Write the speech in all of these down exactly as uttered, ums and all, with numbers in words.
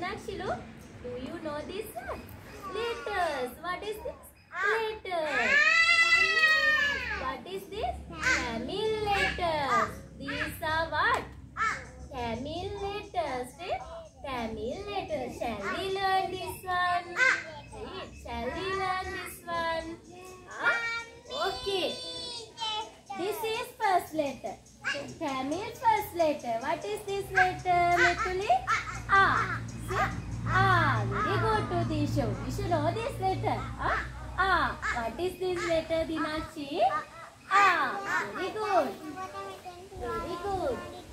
Dinakshi, look. Do you know this one? Letters. What is this? Letters. What is this? Tamil letters. These are what? Tamil letters. Tamil letters. Shall we learn this one? Right. Shall we learn this one? Huh? Okay. This is first letter. Tamil first letter. What is this letter, Mithuli? Ah. See? Ah. Very good to Dishu. You should know this letter. Ah. Ah. What is this letter, Dinakshi? Ah. Very good. Very good.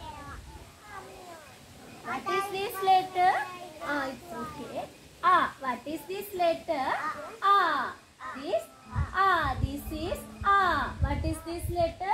What is this letter? Ah, it's okay. Ah. What is this letter? Ah. This? Ah. This is Ah. What is this letter?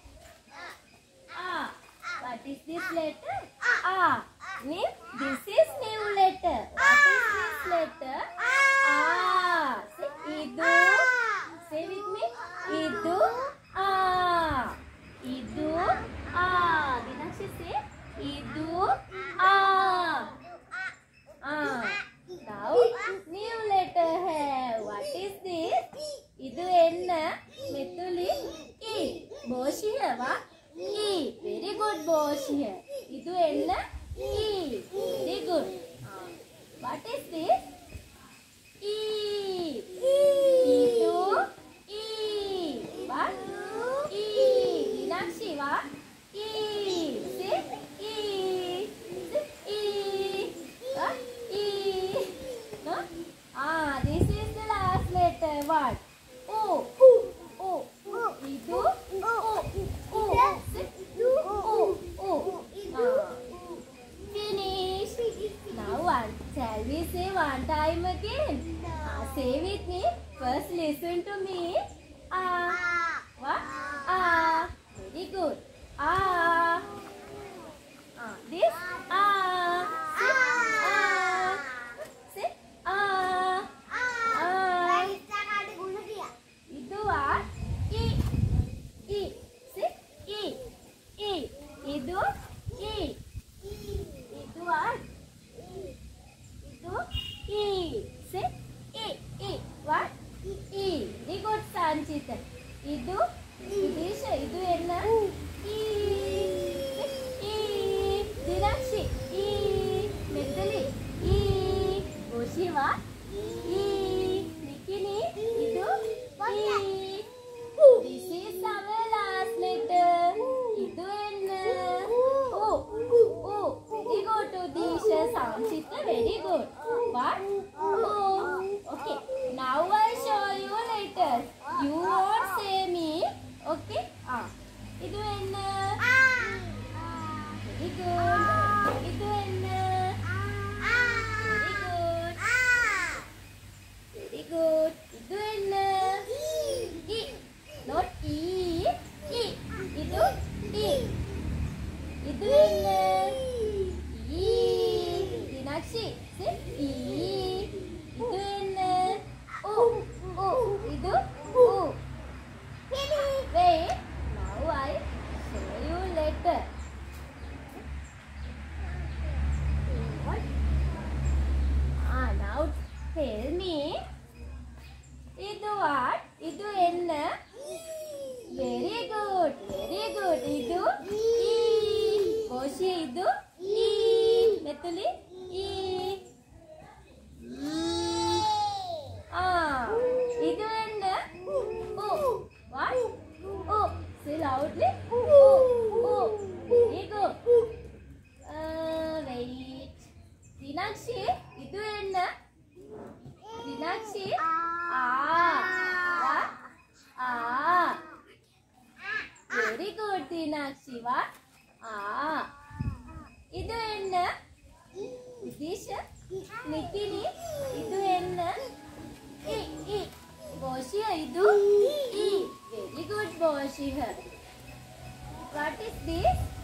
Ah. What is this letter? Ah. New. This is new letter. What is this letter? Ah. Say Idu. Say with me. Idu. Ah. Idu. Ah. Dinakshi say Idu. Ah. Ah. Now new letter hai. What is this? Idu enna? Mithuli. E. Boshi hai va? E. Very good boshi hai. Idu enna? E. Very good. What is this? E. Idu. E. What? E. Dinakshi what? E. Say E. Say E. What? E. No? Ah, this is the last letter. What? O. O. Idu. O. O. Say O. O. Ah. Finish. Now one. Shall we say one time again? Ah, say with me. First listen to me. Ah. What? Ah. Very good. Ah. Ah. This. Ah. Say ah. Say ah. Ah. Idu what? E. E. Say E. E. Idu. E. Idu what? Idu. E. Say E. E. What? E. Very good, Sanchita. Idu. Idisha. Idu enna? E. Say E. Dinakshi. E. Mithuli. E. Boshi what? E. Nikini. Idu. E. This is our last letter. Idu enna? O. O. Very good to Disha. Sanchita. Very good. What? O. Okay. Now I show you letters. You won't say me. Okay? Ah. Idu enna? Very good. Idu enna? Very good. Very good. Idu enna? E. Not E. E. Idu? E. Idu enna? E. Dinakshi. Say E. Idu enna? O. O. Idu? O. Wait. Now I show you letter. What? Ah, now tell me. Idu what? Idu enna? Very good. Very good. Idu? E. Boshi idu? E. Mithuli? E. Ah. Idu enna? O. What? O. Say loudly. O. O. Very good. Uh, wait. Dinakshi, idu enna? Dinakshi? Ah. What? Ah. Very good, Dinakshi. What? Ah. Idu enna? Disha? Nikini? Idu enna? E. E. Boshi idu? E. Very good, Boshi. What is this?